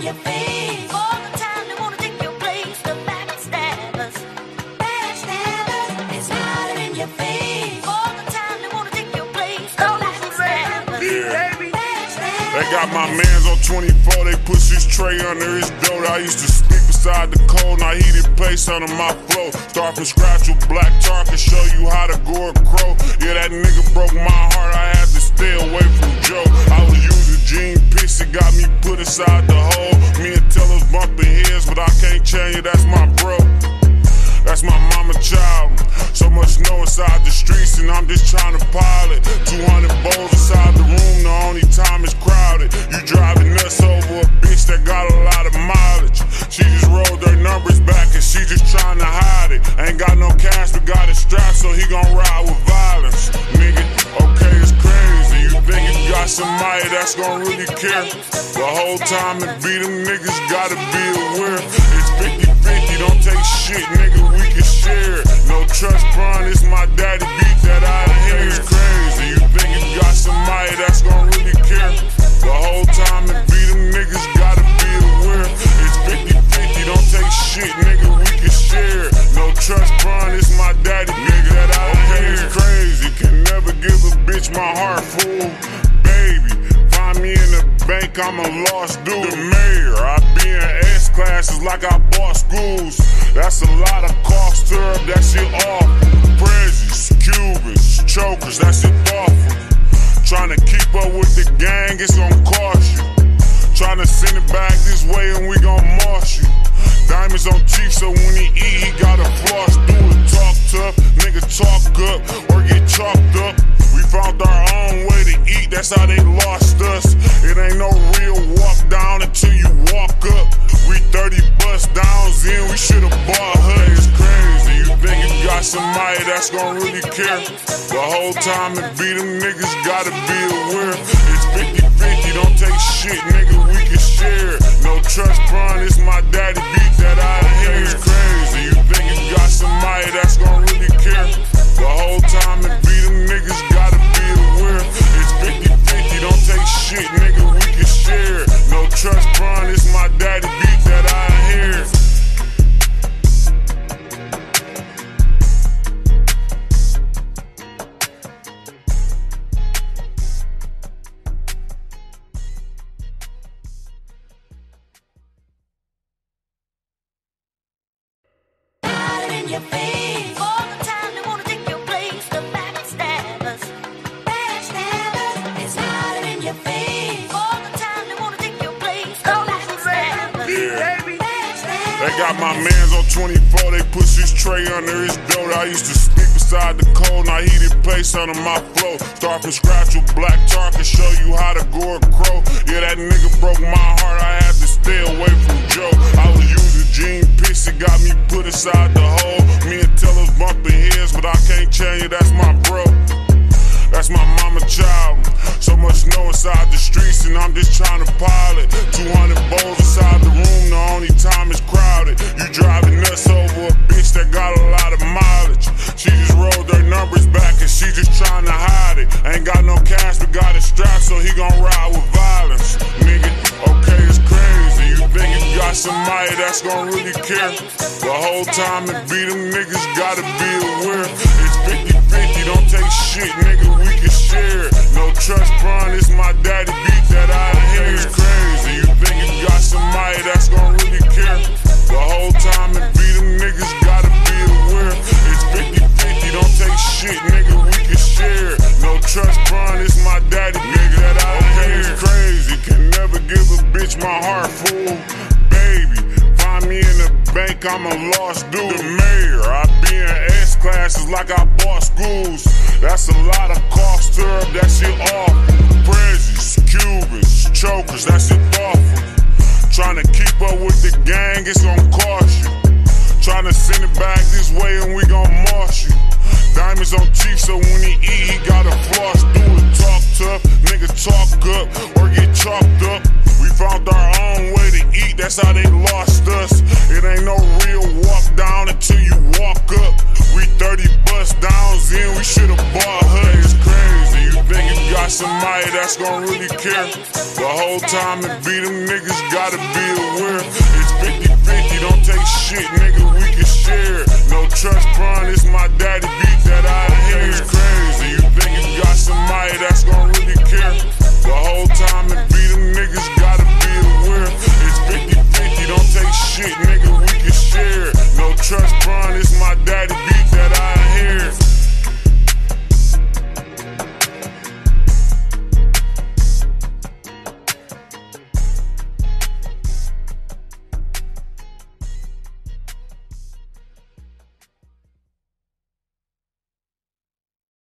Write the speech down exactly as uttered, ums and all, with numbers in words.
your face. All the time they wanna take your place. The backstabbers, backstabbers, they smile in your face. All the time they wanna take your place. The backstabbers, Yeah. backstabbers. They got my mans on twenty-four, they push his tray under his door. I used to sleep beside the cold, now heated place under my flow. Start from scratch with black tar, can show you how to go a crow. Yeah, that nigga broke my heart, I had to stay away from Joe. I was using Gene Piss, it got me put aside the hole. Me and Tellers bumping heads, but I can't change it, that's my bro. That's my mama child. So much snow inside the streets, and I'm just trying to pilot. two hundred bowls inside the room, the only time it's crowded. You driving nuts over a bitch that got a lot of mileage. She just rolled her numbers back, and she just trying to hide it. Ain't got no cash, but got it strapped, so he gon' ride with violence. Nigga, okay, it's crazy. You think you got somebody that's gon' really care? The whole time it be them niggas gotta be aware. It's fifty fifty, don't take shit, nigga, we can share. No trust fund, it's my daddy beat that out of here. It's crazy, you think you got somebody that's gon' really care? The whole time it be them niggas gotta be aware. It's fifty fifty, don't take shit, nigga, we can share. No trust fund, it's my daddy beat that out of here. It's crazy, can never give a bitch my heart full. Baby, find me in the bank, I'm a lost dude. The mayor, I be in S classes like I bought schools. That's a lot of cost to her, that shit awful. Prezzies, Cubans, chokers, that shit awful. Tryna keep up with the gang, it's gon' cost you. Tryna send it back this way and we gon' moss you. Diamonds on cheek, so when he eat, he gotta floss. Do it, talk tough, nigga talk up, or get chalked up. We found our own way to eat, that's how they lost us. It ain't no real walk down until you walk up. We thirty bust downs in, we should've bought her. It's crazy, you think you got somebody that's gon' really care? The whole time it be them niggas gotta be aware. It's fifty fifty, don't take shit, nigga, we can share. No trust fund, it's my daddy beat that out of here. It's crazy, you think you got somebody that's gon' really care? The whole time it be them niggas gotta be aware. It's fifty fifty, don't take shit, nigga, we can share. No trust fund, it's my daddy beat that out of here. In your face. All the time they wanna take your place. The backstabbers, backstabbers, they smile in your face. All the time they wanna take your place. The backstabbers, Yeah. backstabbers. They got my mans on twenty-four, they push his tray under his door. I used to sleep beside the cold, now heated place under my flow. Start from scratch with black tar, can show you how to go a crow. Yeah, that nigga broke my heart, I had to stay away from Joe. I was using Gene Piss, it got me put aside the hole. Me and Tellers bumping heads, but I can't change it, that's my bro. That's my mama child. So much snow inside the streets, and I'm just trying to pilot. two hundred bowls inside the room, the only time it's crowded. You driving nuts over a bitch that got a lot of mileage. She just rolled her numbers back, and she just trying to hide it. Ain't got no cash, but got it strapped, so he gon' ride with violence. Nigga, okay, it's crazy. You think you got somebody that's gon' really care? The whole time it be them niggas gotta be aware. It's fifty fifty, don't take shit, nigga, we can share. No trust fund, it's my daddy beat that out of here. It's crazy, you think you got somebody that's gon' really care? The whole time it be them niggas gotta be aware. It's fifty fifty, don't take shit, nigga, we can share. No trust fund, it's my daddy beat that out of here. It's crazy, can never give a bitch my heart full. Baby, find me in the bank, I'm a lost dude. The mayor, I be in S classes like I bought schools. That's a lot of cost to her, that shit awful. Prezzies, Cubans, chokers, that shit awful. Tryna keep up with the gang, it's gon' cost you. Tryna send it back this way and we gon' moss you. Diamonds on cheek, so when he eat, he gotta floss. Do it, talk tough, nigga talk up, or get chalked up. We found our own way to eat, that's how they lost us. It ain't no real walk down until you walk up. We thirty bust downs in, we should've bought her. It's crazy, you think you got somebody that's gonna really care. The whole time it be them niggas gotta be aware. It's fifty fifty, don't take shit, nigga, we can share. No trust fund, it's my daddy beat that I hear. It's crazy.